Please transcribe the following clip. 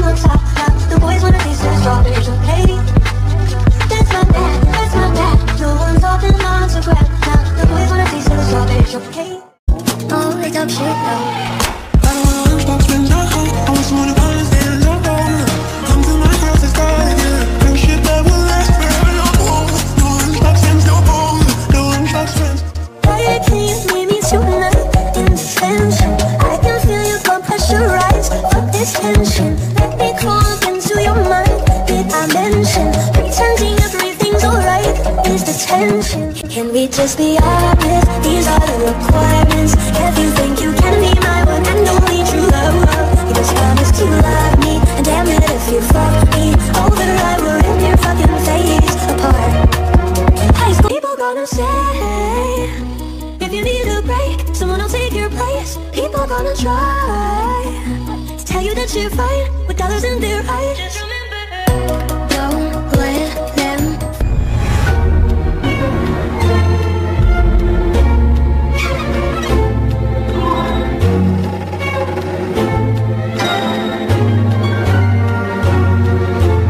the top. Now the boys wanna taste the strawberries, okay? That's not bad, that's not bad. No one's talking on to grab. Now the boys wanna taste the strawberries, okay? Oh, it's up shit now. I don't wanna lunchbox friends at home. I want someone to understand the home. Come to my house and start again. Friendship that will last forever. No lunchbox friends, no home. No lunchbox friends. Why can't you leave me tonight in detention? I can feel your blood pressure rise. Fuck this tension. Let me crawl up into your mind. Did I mention pretending everything's alright is the tension? Can we just be honest? These are the requirements. If you think you can be my one and only true love, you just promise to love me. And damn it if you fuck me over, I will rip your fucking face apart. High school people gonna say, if you need a break, someone will take your place. People gonna try to tell you that you're fine with dollars in their eyes.